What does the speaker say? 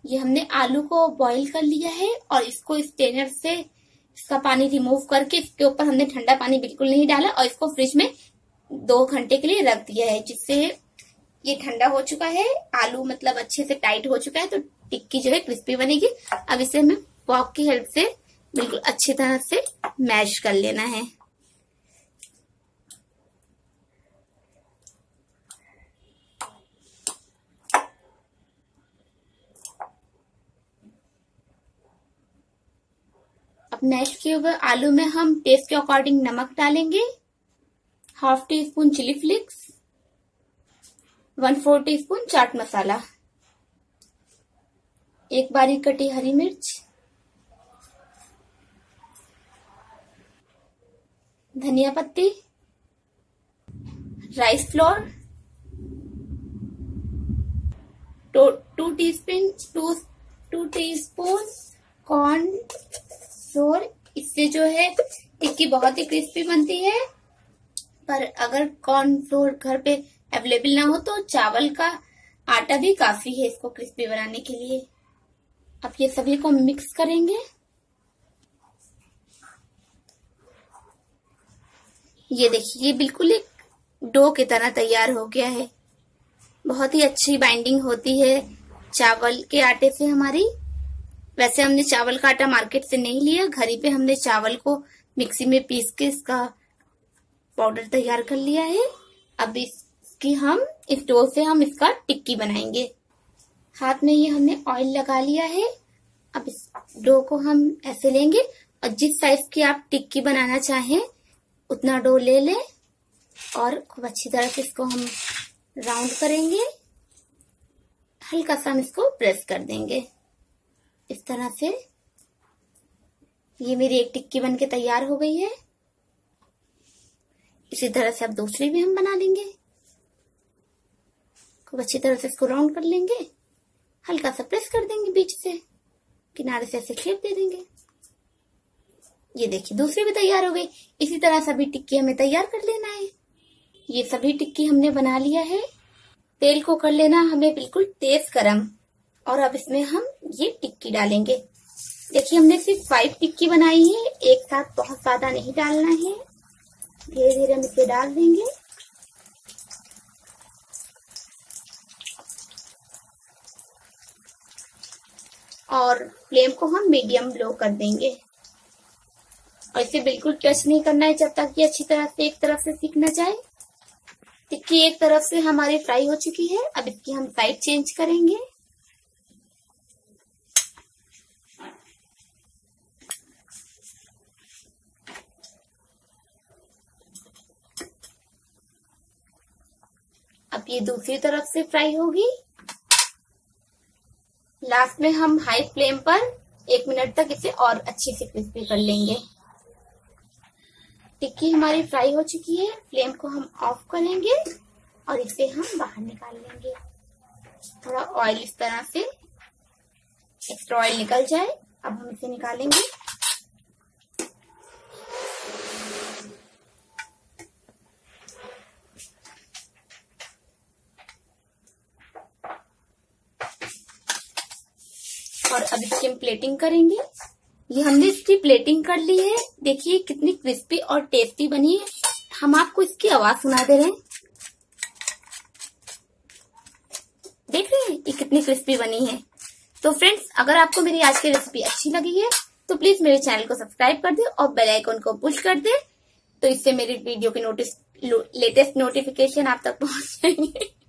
ये हमने आलू को बॉईल कर लिया है और इसको स्ट्रेनर से इसका पानी रिमूव करके इसके ऊपर हमने ठंडा पानी बिल्कुल नहीं डाला और इसको फ्रिज में 2 घंटे के लिए रख दिया है, जिससे ये ठंडा हो चुका है। आलू मतलब अच्छे से टाइट हो चुका है, तो टिक्की जो है क्रिस्पी बनेगी। अब इसे हमें फॉर्क की हेल्प से बिल्कुल अच्छी तरह से मैश कर लेना है। अब मैश किए हुए आलू में हम टेस्ट के अकॉर्डिंग नमक डालेंगे, 1/2 टीस्पून चिली फ्लेक्स, 1/4 टीस्पून चाट मसाला, 1 बारीक कटी हरी मिर्च, धनिया पत्ती, rice flour, 2 teaspoon corn flour. इससे जो है टिक्की बहुत ही क्रिस्पी बनती है। पर अगर कॉर्न फ्लोर घर पे अवेलेबल ना हो तो चावल का आटा भी काफी है इसको क्रिस्पी बनाने के लिए। अब ये सभी को मिक्स करेंगे। ये देखिए, ये बिल्कुल एक डो की तरह तैयार हो गया है। बहुत ही अच्छी बाइंडिंग होती है चावल के आटे से हमारी। वैसे हमने चावल का आटा मार्केट से नहीं लिया, घर ही पे हमने चावल को मिक्सी में पीस के इसका पाउडर तैयार कर लिया है। अब इस डो से हम इसका टिक्की बनाएंगे। हाथ में ये हमने ऑयल लगा लिया है। अब इस डो को हम ऐसे लेंगे और जिस साइज की आप टिक्की बनाना चाहें उतना डो ले लें और खूब अच्छी तरह से इसको हम राउंड करेंगे। हल्का सा हम इसको प्रेस कर देंगे इस तरह से। ये मेरी एक टिक्की बनके तैयार हो गई है। इसी तरह से अब दूसरी भी हम बना लेंगे। खूब अच्छी तरह से इसको राउंड कर लेंगे, हल्का सा प्रेस कर देंगे बीच से, किनारे से ऐसे शेप दे देंगे। ये देखिए, दूसरी भी तैयार हो गई। इसी तरह सभी टिक्की हमें तैयार कर लेना है। ये सभी टिक्की हमने बना लिया है। तेल को कर लेना हमें बिल्कुल तेज गरम और अब इसमें हम ये टिक्की डालेंगे। देखिए, हमने सिर्फ 5 टिक्की बनाई है, एक साथ बहुत ज्यादा नहीं डालना है। धीरे धीरे हम इसे डाल देंगे। और फ्लेम को हम मीडियम लो कर देंगे और इसे बिल्कुल टच नहीं करना है जब तक ये अच्छी तरह से एक तरफ से सीख न जाए। टिक्की एक तरफ से हमारी फ्राई हो चुकी है। अब इसकी हम साइड चेंज करेंगे। अब ये दूसरी तरफ से फ्राई होगी। लास्ट में हम हाई फ्लेम पर 1 मिनट तक इसे और अच्छे से क्रिस्पी कर लेंगे। टिक्की हमारी फ्राई हो चुकी है। फ्लेम को हम ऑफ करेंगे और इसे हम बाहर निकाल लेंगे। थोड़ा ऑयल इस तरह से एक्स्ट्रा ऑयल निकल जाए। अब हम इसे निकालेंगे। और अब इसकी हम प्लेटिंग करेंगे। ये हमने इसकी प्लेटिंग कर ली है। देखिए कितनी क्रिस्पी और टेस्टी बनी है। हम आपको इसकी आवाज सुना दे रहे हैं। देख रहे हैं ये कितनी क्रिस्पी बनी है। तो फ्रेंड्स, अगर आपको मेरी आज की रेसिपी अच्छी लगी है तो प्लीज मेरे चैनल को सब्सक्राइब कर दे और बेल आइकन को पुश कर दे, तो इससे मेरी वीडियो के लेटेस्ट नोटिफिकेशन आप तक पहुंच जाएंगे।